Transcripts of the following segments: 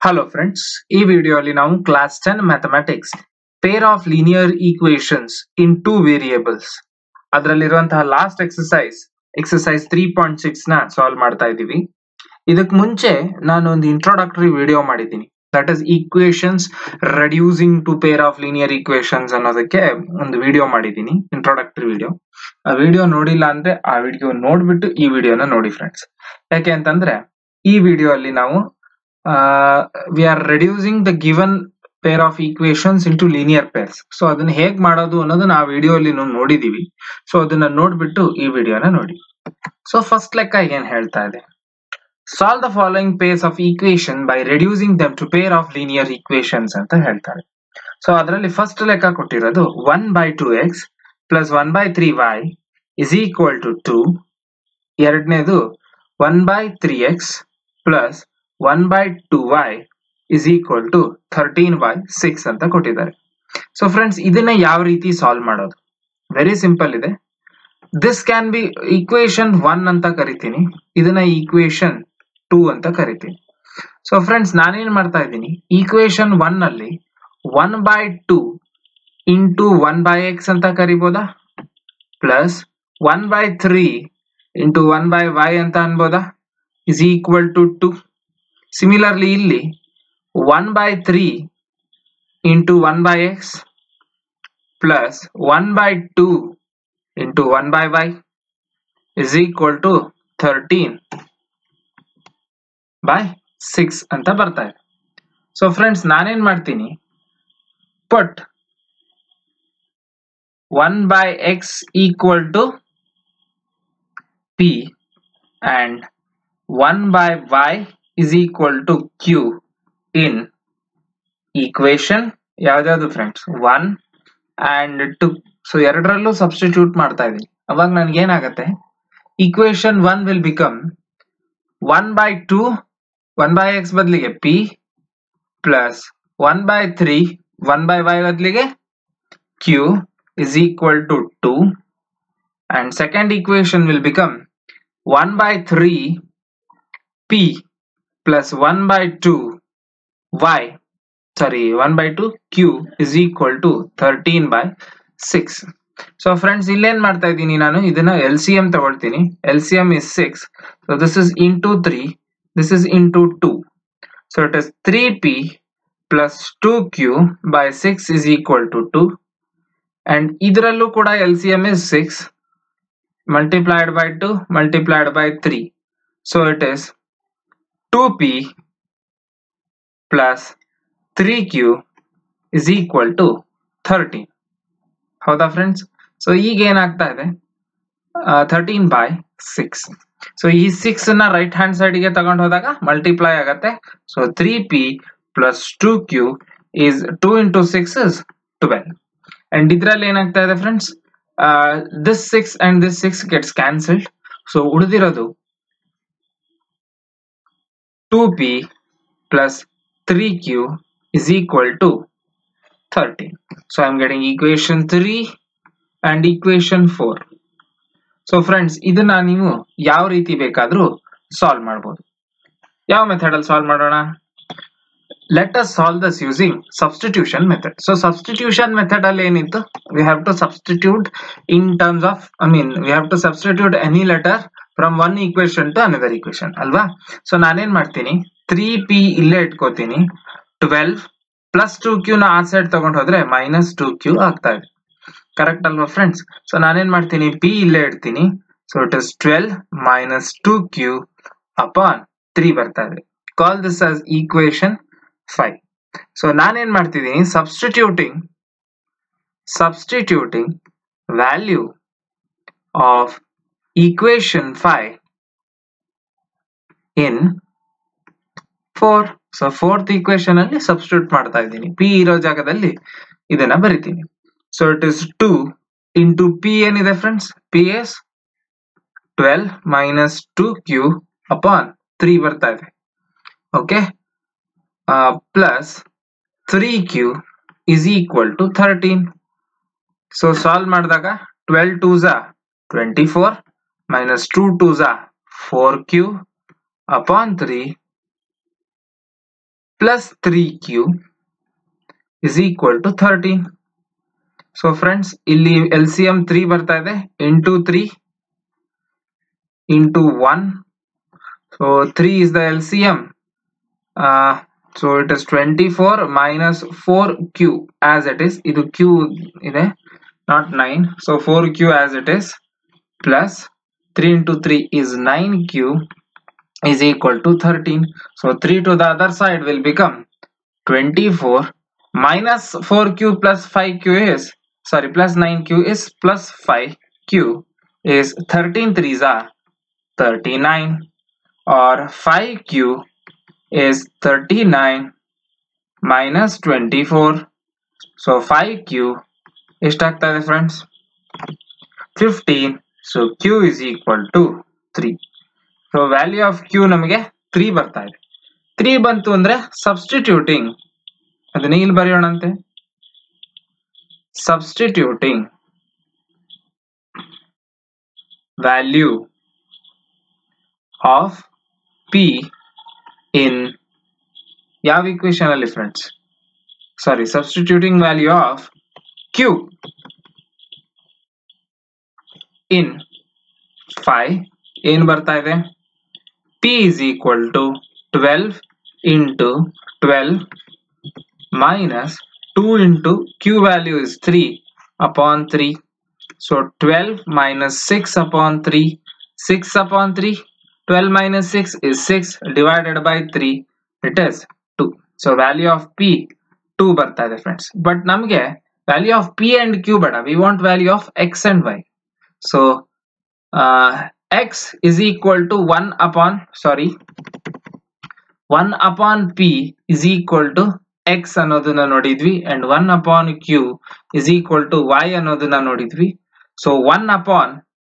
Hello friends, ಈ ವಿಡಿಯೋಲಿ ನಾವು class 10 mathematics pair of linear equations in two variables ಅದರಲ್ಲಿರುವಂತಹ ಲಾಸ್ಟ್ ಎಕ್ಸಸೈಸ್ 3.6 ನ ಸಾಲ್ವ್ ಮಾಡ್ತಾ ಇದ್ದೀವಿ. ಇದಕ್ಕೆ ಮುಂಚೆ ನಾನು ಒಂದು ಇಂಟ್ರೊಡಕ್ಟರಿ ವಿಡಿಯೋ ಮಾಡಿದ್ದೀನಿ, that is equations reducing to pair of linear equations ಅನ್ನೋದಕ್ಕೆ ಒಂದು ವಿಡಿಯೋ ಮಾಡಿದ್ದೀನಿ, ಇಂಟ್ರೊಡಕ್ಟರಿ ವಿಡಿಯೋ. ಆ ವಿಡಿಯೋ ನೋಡಿಲ್ಲ ಅಂದ್ರೆ ಆ ವಿಡಿಯೋ ನೋಡ್ಬಿಟ್ಟು ಈ ವಿಡಿಯೋನ ನೋಡಿ ಫ್ರೆಂಡ್ಸ್. ಯಾಕೆ ಅಂತಂದ್ರೆ ಈ ವಿಡಿಯೋ ಅಲ್ಲಿ ನಾವು we are reducing the given pair of equations into linear pairs. So ಅದನ್ನ ಹೇಗ್ ಮಾಡೋದು ಅನ್ನೋದನ್ನ ಆ ವಿಡಿಯೋ ಅಲ್ಲಿ ನಾವು ನೋಡಿದೀವಿ. ಸೊ ಅದನ್ನ ನೋಡ್ಬಿಟ್ಟು ಈ ವಿಡಿಯೋನ ನೋಡಿ. ಸೊ ಫಸ್ಟ್ ಲೆಕ್ಕ ಏನ್ ಹೇಳ್ತಾ ಇದೆ, solve the following pairs of equation by reducing them to pair of linear equations ಅಂತ ಹೇಳ್ತಾರೆ. ಸೊ ಅದರಲ್ಲಿ ಫಸ್ಟ್ ಲೆಕ್ಕ ಕೊಟ್ಟಿರೋದು 1/2x plus 1/3y is equal to 2. ಎರಡನೇದು 1/3x plus 1/2y is equal to 13/6 ಅಂತ ಕೊಟ್ಟಿದ್ದಾರೆ. ಸೊ ಫ್ರೆಂಡ್ಸ್ ಇದನ್ನ ಯಾವ ರೀತಿ ಸಾಲ್ವ್ ಮಾಡೋದು, ವೆರಿ ಸಿಂಪಲ್ ಇದೆ. ದಿಸ್ ಕ್ಯಾನ್ ಬಿ ಈಕ್ವೇಶನ್ 1 ಅಂತ ಕರಿತೀನಿ, ಇದನ್ನ ಈಕ್ವೇಶನ್ 2 ಅಂತ ಕರಿತೀನಿ. ಸೊ ಫ್ರೆಂಡ್ಸ್ ನಾನೇನ್ ಮಾಡ್ತಾ ಇದ್ದೀನಿ, ಈಕ್ವೇಶನ್ 1 ಅಲ್ಲಿ 1/2 ಇಂಟು 1/x ಅಂತ ಕರಿಬೋದಾ, ಪ್ಲಸ್ 1/3 ಇಂಟು 1/y ಅಂತ ಅನ್ಬೋದಾ, ಇಸ್ ಈಕ್ವಲ್ ಟು 2. ಸಿಮಿಲರ್ಲಿ ಇಲ್ಲಿ 1/3 into 1/x plus 1/2 into 1/y is equal to 13/6 ಅಂತ ಬರ್ತಾ ಇದೆ. ಸೊ ಫ್ರೆಂಡ್ಸ್ ನಾನೇನ್ ಮಾಡ್ತೀನಿ, put 1/x equal to p and 1/y is equal to q in equation ಯಾವ್ದು ಫ್ರೆಂಡ್ಸ್ 1 and 2. ಸೊ ಎರಡರಲ್ಲೂ ಸಬ್ಸ್ಟಿಟ್ಯೂಟ್ ಮಾಡ್ತಾ ಇದೀನಿ. ಅವಾಗ ನನ್ಗೆ ಏನಾಗತ್ತೆ, ಈಕ್ವೇಶನ್ 1 ವಿಲ್ ಬಿಕಮ್ 1/2 1/x ಬದಲಿಗೆ p ಪ್ಲಸ್ 1/3 1/y ಬದಲಿಗೆ q is equal to 2 and second equation will become 1/3 p plus 1/2 q is equal to 13/6. So friends ಇಲ್ಲೇನ್ ಮಾಡ್ತಾ ಇದ್ದೀನಿ, ನಾನು ಇದನ್ನ LCM ತಗೊಳ್ತೀನಿ. LCM is 6, so this is into 3, this is into 2, so it is 3p plus 2q by 6 is equal to 2, and ಇದ್ರಲ್ಲೂ ಕೂಡ LCM is 6 multiplied by 2 multiplied by 3, so it is 2p plus 3q is equal to 13. ಹೌದಾ friends? So ಈಗ ಏನಾಗ್ತಾ ಇದೆ, 13/6. So ಈ 6 ನ right hand side ಗೆ ತಗೊಂಡು ಹೋದಾಗ ಮಲ್ಟಿಪ್ಲೈ ಆಗತ್ತೆ. So 3p plus 2q is 2 into 6 is 12. And ಇದ್ರಲ್ಲಿ ಏನಾಗ್ತಾ ಇದೆ friends, this 6 and this 6 gets cancelled. So ಉಳಿದಿರೋದು 2p plus 3q is equal to 13. So I am getting equation 3 and equation 4. So friends ಇದನ್ನ ನೀವು ಯಾವ ರೀತಿ ಬೇಕಾದ್ರೂ ಸಾಲ್ವ್ ಮಾಡಬಹುದು. ಯಾವ ಮೆಥಡ್ ಅಲ್ಲಿ ಸಾಲ್ವ್ ಮಾಡೋಣ? Let us solve this using substitution method. So substitution method ಅಲ್ಲಿ ಏನಿತ್ತು, we have to substitute in terms of, we have to substitute any letter from one equation to another equation ಅಲ್ವಾ. So ನಾನೇನ್ ಮಾಡ್ತೀನಿ, 3p ಇಲ್ಲೇ ಇಟ್ಕೋತೀನಿ, 12 plus 2q ನ ಆ side ತಗೊಂಡು ಹೋದ್ರೆ ಮೈನಸ್ 2q ಆಗ್ತಾ ಇದೆ, ಕರೆಕ್ಟ್ ಅಲ್ವಾ ಫ್ರೆಂಡ್ಸ್? ಸೊ ನಾನೇನ್ ಮಾಡ್ತೀನಿ, p ಇಲ್ಲೇ ಇಡ್ತೀನಿ, so it is 12 minus 2q upon 3 ಬರ್ತಾ ಇದೆ. Call this as equation 5. So ನಾನೇನ್ ಮಾಡ್ತಿದ್ದೀನಿ, substituting value of equation 5 in 4. So fourth equation ಅಲ್ಲಿ ಸಬ್ಸ್ಟಿಟ್ಯೂಟ್ ಮಾಡ್ತಾ ಇದ್ದೀನಿ, p ಇರೋ ಜಾಗದಲ್ಲಿ ಇದನ್ನ ಬರಿತೀನಿ. So it is 2 into p ಏನಿದೆ friends, p is 12 minus 2q upon 3 ಬರ್ತಾ ಇದೆ, okay, plus 3q is equal to 13. So solve ಮಾಡಿದಾಗ 12 2s are 24 minus 2 2s are 4q upon 3 plus 3q is equal to 13. So friends, ಇಲ್ಲಿ LCM 3 ಬರ್ತಾ ಇದೆ, into 3 into 1. So 3 is the LCM. So it is 24 minus 4q as it is. Idu q ide, not 9. So 4q as it is, plus 3 into 3 is 9q is equal to 13. So 3 to the other side will become 24 minus 4q plus 5q is, sorry, plus 9q is plus 5q is 13 3s are 39, or 5q is 39 minus 24. So 5q ಎಷ್ಟಾಗ್ತದೆ friends? 15. So q is equal to 3. So value of q ನಮಗೆ 3 ಬರ್ತಾ ಇದೆ. 3 ಬಂತು ಅಂದ್ರೆ substituting, ಅದನ್ನ ಇಲ್ಲಿ ಬರೆಯೋಣಂತೆ. Substituting value of p in ಯಾವ equation ಅಲ್ಲಿ friends? Sorry, substituting value of q in 5 ಏನು ಬರ್ತಾ ಇದೆ? p is equal to 12 into 12 minus 2 into q value is 3 upon 3. So 12 minus 6 upon 3, 6 upon 3, 12 minus 6 is 6 divided by 3, it is 2. So value of p 2 ಬರ್ತಾ ಇದೆ friends. But ನಮಗೆ value of p and q ಬೇಡ, we want value of x and y. So x is equal to 1 upon p is equal to x ಅನ್ನೋದನ್ನ ನೋಡಿದ್ವಿ, and 1 upon q is equal to y ಅನ್ನೋದನ್ನ ನೋಡಿದ್ವಿ. So 1 upon,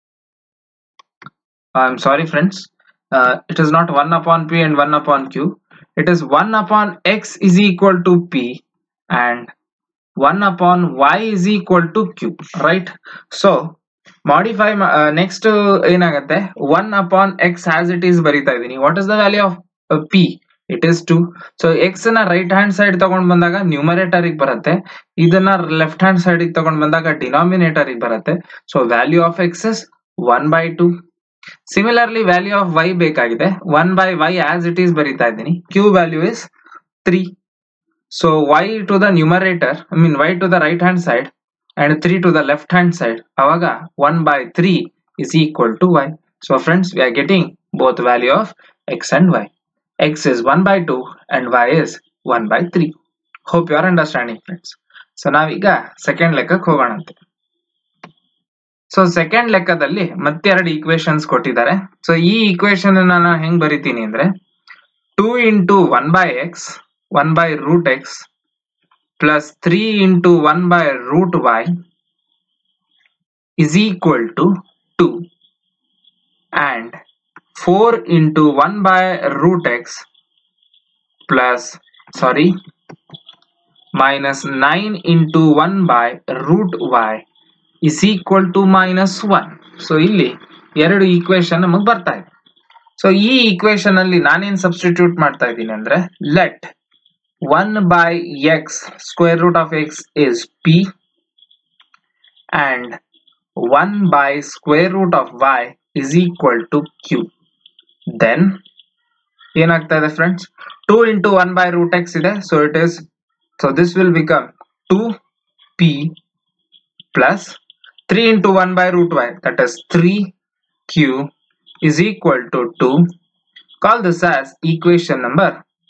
I'm sorry friends, it is not 1 upon p and 1 upon q, it is 1 upon x is equal to p and 1 upon y is equal to q, right? So modify, next ಏನಾಗುತ್ತೆ, 1 upon x as it is ಬರಿತಾ ಇದೀನಿ. What is the value of p? It is 2. So x ನ right hand side ತಗೊಂಡ್ ಬಂದಾಗ numerator ಗೆ ಬರುತ್ತೆ, ಇದನ್ನ left hand side ಗೆ ತಗೊಂಡ್ ಬಂದಾಗ ಡಿನಾಮಿನೇಟರ್ ಗೆ ಬರುತ್ತೆ. So value of x is 1/2. Similarly value of y ಬೇಕಾಗಿದೆ, 1/y as it is ಬರಿತಾ ಇದ್ದೀನಿ. q value is 3. So y to the numerator, I mean y to the right hand side and 3 to the left hand side, ಅವಾಗ 1/3 is equal to y. So friends, we are getting both value of x and y. X is 1/2 and y is 1/3. Hope you are understanding friends. So ನಾವೀಗ second ಲೆಕ್ಕಕ್ಕೆ ಹೋಗೋಣಂತೆ. So second ಲೆಕ್ಕದಲ್ಲಿ ಮತ್ತೆರಡು equations ಕೊಟ್ಟಿದ್ದಾರೆ. So ಈ equation ನಾನು ಹೆಂಗ್ ಬರಿತೀನಿ ಅಂದ್ರೆ 2 into 1/x 1/√x plus 3 into 1/√y is equal to 2 and 4 into 1/√x plus, sorry, minus 9 into 1/√y is equal to -1. So ಇಲ್ಲಿ ಎರಡು ಈಕ್ವೇಶನ್ ನಮಗೆ ಬರ್ತಾ ಇದೆ. ಸೊ ಈ ಈಕ್ವೇಶನ್ ಅಲ್ಲಿ ನಾನೇನ್ ಸಬ್ಸ್ಟಿಟ್ಯೂಟ್ ಮಾಡ್ತಾ ಇದ್ದೀನಿ ಅಂದ್ರೆ, let 1/x square root of x is p and 1/square root of y is equal to q. Then ಏನಾಗ್ತಾ ಇದೆ ಫ್ರೆಂಡ್ಸ್, 2 into 1/√x ಇದೆ, so it is, so this will become 2p plus 3 into 1/√y, that is 3q is equal to 2. Call this as equation number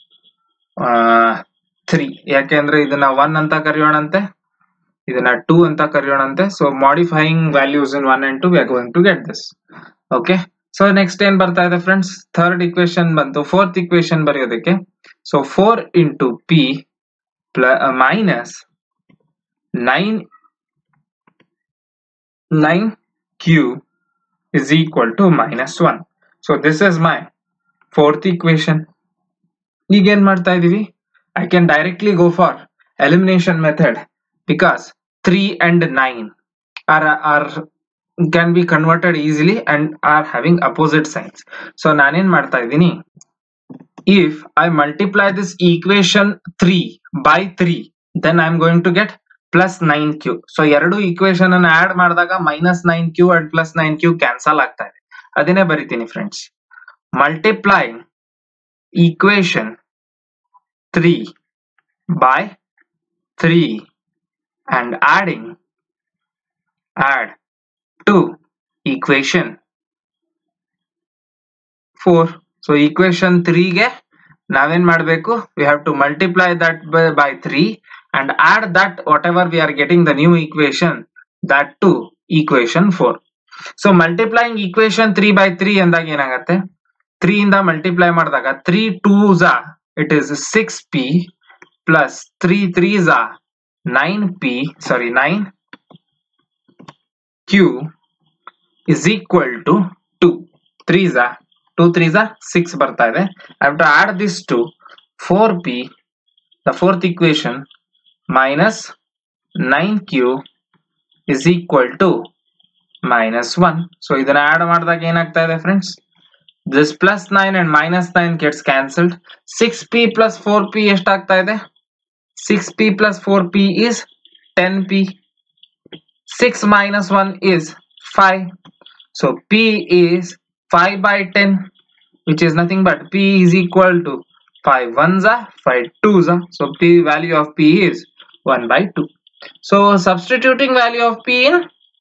3. ಯಾಕೆಂದ್ರೆ ಇದನ್ನ 1 ಅಂತ ಕರೆಯೋಣಂತೆ, ಇದನ್ನ 2 ಅಂತ ಕರೆಯೋಣಂತೆ. So modifying values in 1 and 2 we are going to get this. Okay, so next ಏನ್ ಬರ್ತಾ ಇದೆ friends, third equation ಬಂತು. ಫೋರ್ತ್ ಇಕ್ವೇಶನ್ ಬರೆಯೋದಕ್ಕೆ, so 4 into p minus 9q is equal to -1. So this is my fourth equation. ಈಗ ಏನ್ ಮಾಡ್ತಾ ಇದೀವಿ, I can directly go for elimination method because 3 and 9 are can be converted easily and are having opposite signs. So ನಾನೇನ್ ಮಾಡ್ತಾ ಇದ್ದೀನಿ, if I multiply this equation 3 by 3, then I am going to get plus 9q. So ಎರಡು equation ಅನ್ನು add ಮಾಡಿದಾಗ minus 9q and plus 9q cancel ಆಗ್ತಾ ಇದೆ. ಅದನ್ನೇ ಬರಿತೀನಿ friends. Multiplying equation 3 by 3 and add to equation 4. So equation 3 ಗೆ ನಾವೇನ್ ಮಾಡಬೇಕು? We have to multiply that by 3 and add that whatever we are getting the new equation, that to equation 4. So multiplying equation 3 by 3 ಎಂದಾಗ ಏನಾಗುತ್ತೆ? 3 ಇಂದ multiply ಮಾಡಿದಾಗ 3 2s are it is 6p plus 3 3s are 9q is equal to 2. 3s are 2 3s are 6 ಬರ್ತಾ ಇದೆ. I have to add this to 4p, the fourth equation, minus 9q is equal to minus 1. So ಇದನ್ನ add ಮಾಡಿದಾಗ ಏನಾಗ್ತಾ ಇದೆ friends? This plus 9 and minus 9 gets cancelled. 6p plus 4p ಎಷ್ಟಾಗ್ತಾ ಇದೆ? 6p plus 4p is 10p. 6 minus 1 is 5. So p is 5 by 10, which is nothing but p is equal to 5 1s are 5 2s are. So p value of p is 1 by 2. So substituting value of p in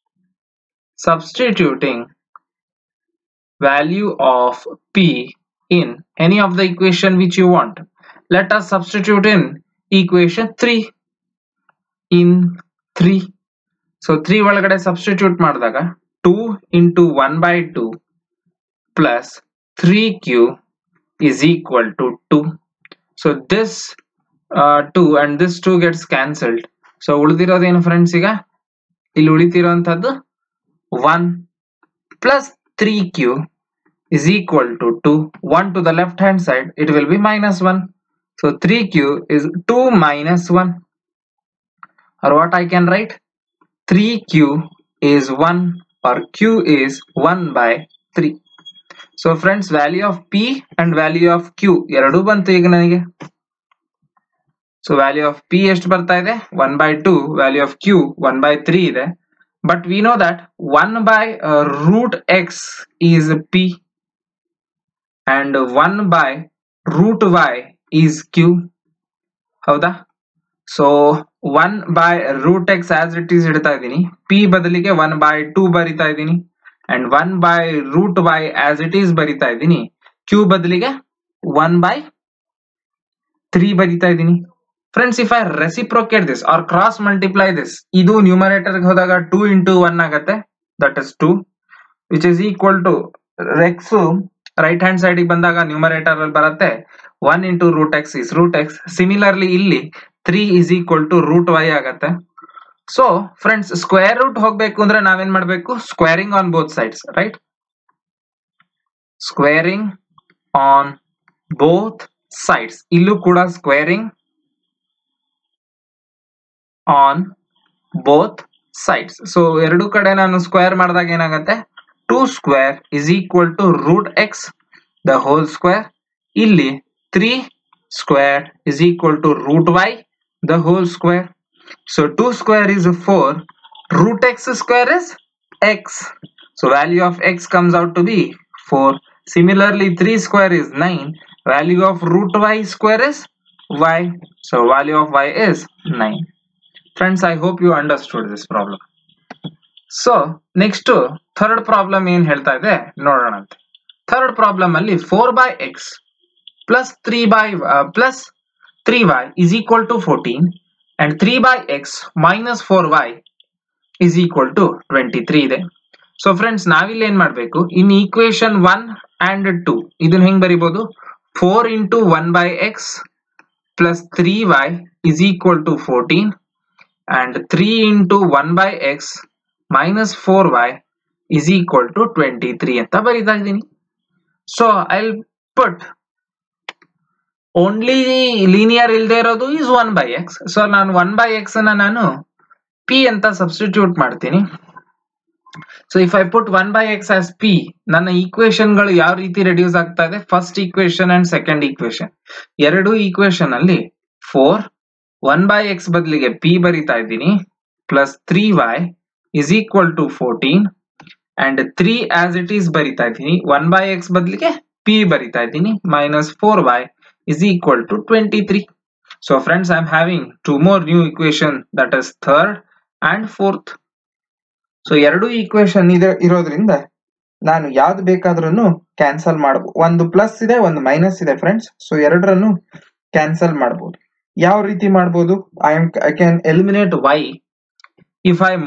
any of the equation which you want. Let us substitute in equation 3 in 3. So 3 ಒಳಗಡೆ substitute ಮಾಡಿದಾಗ 2 into 1 by 2 plus 3q is equal to 2. So this 2 and this 2 gets cancelled. So ಉಳಿದಿರೋದೇನು friends? ಈಗ ಇಲ್ಲಿ ಉಳಿತಿರೋಂಥದ್ದು 1 plus 3q is equal to 2. 1 to the left hand side, it will be minus 1. So 3q is 2 minus 1. Or what I can write? 3q is 1 or q is 1 by 3. So friends, value of p and value of q ಎರಡು ಬಂತು ಈಗ ನನಗೆ. So value of p ಎಷ್ಟು ಬರ್ತಾ ಇದೆ? 1 by 2. Value of q 1 by 3 ಇದೆ. But we know that 1 by root x is p and 1 by root y is q. ಹೌದಾ? So 1 by root x as it is ಇಡ್ತಾ ಇದ್ದೀನಿ. p ಬದಲಿಗೆ 1 by 2 ಬರಿತಾ ಇದ್ದೀನಿ. And 1 by root y as it is ಬರಿತಾ ಇದ್ದೀನಿ. q ಬದಲಿಗೆ 1 by 3 ಬರಿತಾ ಇದ್ದೀನಿ. Friends, if I reciprocate this or cross multiply this, ಇದು numerator ಗೆ ಹೋದಾಗ 2 into 1 ಆಗುತ್ತೆ. That is 2, which is equal to x right hand side ಗೆ ಬಂದಾಗ numerator ಅಲ್ಲಿ ಬರುತ್ತೆ 1 into root x is root x. Similarly ಇಲ್ಲಿ 3 is equal to root y ಆಗುತ್ತೆ. So friends, square root ಹೋಗ್ಬೇಕು ಅಂದ್ರೆ ನಾವೇನ್ ಮಾಡ್ಬೇಕು? Squaring on both sides, right? Squaring on both sides. ಇಲ್ಲೂ ಕೂಡ squaring on both sides. So ಎರಡು ಕಡೆ ನಾನು ಸ್ಕ್ವೇರ್ ಮಾಡಿದಾಗ ಏನಾಗುತ್ತೆ? 2 square is equal to root x the whole square. ಇಲ್ಲಿ 3 square is equal to root y the whole square. So 2 square is 4. Root x square is x. So value of x comes out to be 4. Similarly 3 square is 9. Value of root y square is y. So value of y is 9. Friends, I hope you understood this problem. So next third problem ಏನ್ ಹೇಳ್ತಾ ಇದೆ ನೋಡೋಣ ಅಂತ. Third problem ಅಲ್ಲಿ 4 by x plus 3y is equal to 14 and 3 by x minus 4y is equal to 23 ಇದೆ. So friends, ನಾವಿಲ್ಲಿ ಏನ್ ಮಾಡಬೇಕು? In equation 1 and 2 ಇದನ್ನ ಹೆಂಗ್ ಬರಿಬಹುದು? 4 into 1 by x plus 3y is equal to 14 and 3 into 1 by x minus 4y is equal to 23 ಅಂತ ಬರಿತಾ ಇದ್ದೀನಿ. So I'll put only linear ಇಲ್ಲದೆ ಇರೋದು is 1 by x. So ನಾನು 1 by x ಅನ್ನ ನಾನು p ಅಂತ ಸಬ್ಸ್ಟಿಟ್ಯೂಟ್ ಮಾಡ್ತೀನಿ. So if I put 1 by x as p, ನನ್ನ ಈಕ್ವೇಶನ್ ಗಳು ಯಾವ ರೀತಿ ರೆಡ್ಯೂಸ್ ಆಗ್ತಾ ಇದೆ? First equation and second equation, ಎರಡು ಈಕ್ವೇಶನ್ ಅಲ್ಲಿ 4 1 by x ಬದಲಿಗೆ p ಬರಿತಾ ಇದ್ದೀನಿ, plus 3y is equal to 14 and 3 as it is ಬರಿತಾ ಇದ್ದೀನಿ, 1 by x ಬದಲಿಗೆ p ಬರಿತಾ ಇದ್ದೀನಿ, minus 4y is equal to 23. So friends, I am having two more new equation, that is third and fourth. So ಎರಡು equation ಇರೋದ್ರಿಂದ ನಾನು ಯಾವ್ದು ಬೇಕಾದ್ರೂ ಕ್ಯಾನ್ಸಲ್ ಮಾಡಬಹುದು. ಒಂದು ಪ್ಲಸ್ ಇದೆ, ಒಂದು ಮೈನಸ್ ಇದೆ ಫ್ರೆಂಡ್ಸ್. ಸೊ ಎರಡರನ್ನು ಕ್ಯಾನ್ಸಲ್ ಮಾಡಬಹುದು. ಯಾವ ರೀತಿ ಮಾಡಬಹುದು? I can eliminate y if I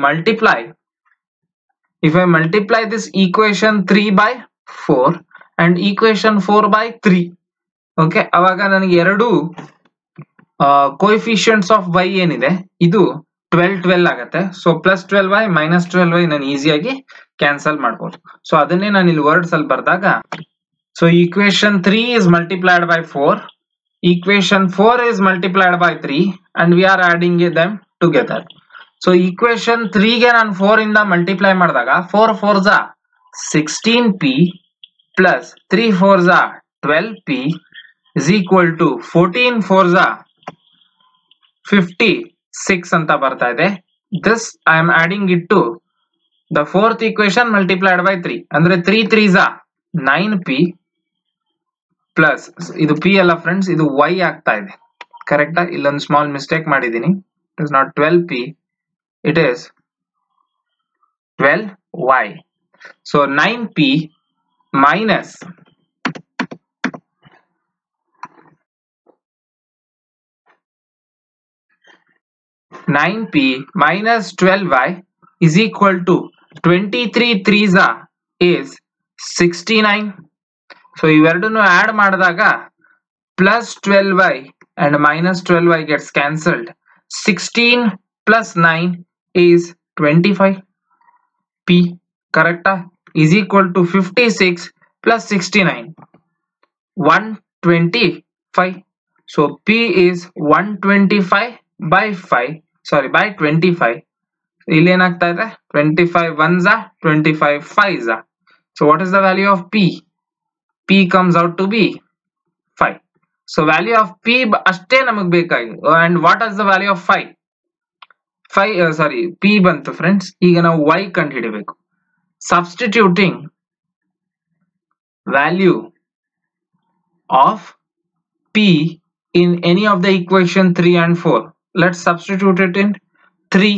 multiply this equation 3 by 4 and equation 4 by 3. Okay, ಅವಾಗ ನನಗೆ ಎರಡು ಕೋಎಫಿಷಿಯಂಟ್ಸ್ ಆಫ್ y ಏನಿದೆ ಇದು 12 ಆಗುತ್ತೆ. So plus 12y minus 12y ನಾನು ಈಸಿಯಾಗಿ ಕ್ಯಾನ್ಸಲ್ ಮಾಡಬಹುದು. ಸೊ ಅದನ್ನೇ ನಾನು ಇಲ್ಲಿ ವರ್ಡ್ಸ್ ಅಲ್ಲಿ ಬರ್ದಾಗ, so equation 3 is multiplied by 4, equation 4 is multiplied by 3 and we are adding them together. So equation 3 ಗೆ ನಾನು 4 ಇಂದ ಮಲ್ಟಿಪ್ಲೈ ಮಾಡಿದಾಗ 4 4s are 16p plus 3 4s are 12p is equal to 14 4s are 56 ಅಂತ ಬರ್ತಾ ಇದೆ. This I am adding it to the fourth equation multiplied by 3, ಅಂದ್ರೆ 3 3s are 9p plus ಇದು p ಅಲ್ಲ ಫ್ರೆಂಡ್ಸ್, ಇದು y ಆಗ್ತಾ ಇದೆ. ಕರೆಕ್ಟಾ? ಇಲ್ಲೊಂದು ಸ್ಮಾಲ್ ಮಿಸ್ಟೇಕ್ ಮಾಡಿದ್ದೀನಿ. It is not 12p, it is 12y. So 9p minus 9p minus 12y is equal to 23 3s is 69. So ಇವೆರಡನ್ನು ಆಡ್ ಮಾಡಿದಾಗ plus 12y and minus 12y gets cancelled. 16 plus 9 is 25. p correcta is equal to 56 plus 69 125. So p is 125 by 5, sorry by 25. ಇಲ್ಲಿ ಏನಾಗ್ತಾ ಇದೆ? 25 1s are 25 5s are. So what is the value of p? p comes out to be 5. So value of p ಅಷ್ಟೇ ನಮಗೆ ಬೇಕಾಗಿದೆ. And what is the value of 5? p ಬಂತು friends. ಈಗ ನಾವು y ಕಂಡು ಹಿಡಿಬೇಕು. Substituting value of p in any of the equation 3 and 4. Let's substitute it in 3.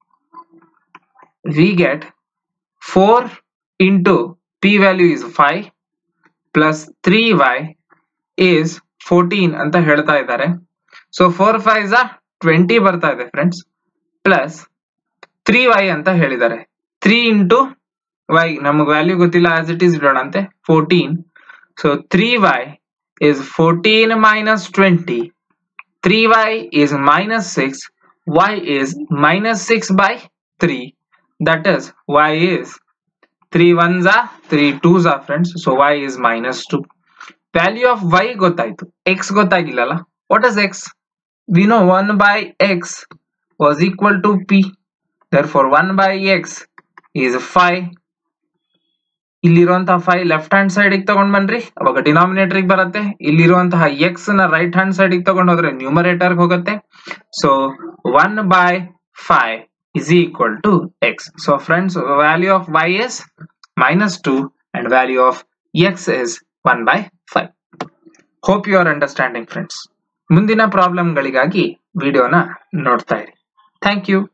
We get 4 into p value is 5 plus 3y is 14 ಅಂತ ಹೇಳ್ತಾ ಇದ್ದಾರೆ. So 4 5s are 20 ಬರ್ತಾ ಇದೆ ಫ್ರೆಂಡ್ಸ್, ಪ್ಲಸ್ 3y ಅಂತ ಹೇಳಿದ್ದಾರೆ. 3 into y ನಮಗೆ value ಗೊತ್ತಿಲ್ಲ, as it is ಇಡೋಣ ಅಂತೆ 14. ಸೊ 3y is 14 minus 20, 3y is minus 6, y is minus 6 by 3, that is y is 3 1s are 3 2s are friends. So y is minus 2. Value of y ಗೊತ್ತಾಯ್ತು, x ಗೊತ್ತಾಗಿಲ್ಲಲ್ಲ. What is x? We know 1 by x was equal to p. Therefore 1 by x is 5. ಇಲ್ಲಿರುವಂತಹ 5 left hand side ಗೆ ತಗೊಂಡ್ ಬನ್ರಿ, ಅವಾಗ denominator ಗೆ ಬರುತ್ತೆ. ಇಲ್ಲಿರುವಂತಹ x ನ ರೈಟ್ ಹ್ಯಾಂಡ್ ಸೈಡ್ ಗೆ ತಗೊಂಡ್ ಹೋದ್ರೆ ನ್ಯೂಮರೇಟರ್ ಹೋಗುತ್ತೆ. So 1 by 5 is equal to x. So friends, value of y is minus 2 and value of x is 1 by 5. Hope you are understanding friends. ಮುಂದಿನ ಪ್ರಾಬ್ಲಮ್ ಗಳಿಗಾಗಿ ವಿಡಿಯೋನ ನೋಡ್ತಾ ಇರಿ. Thank you.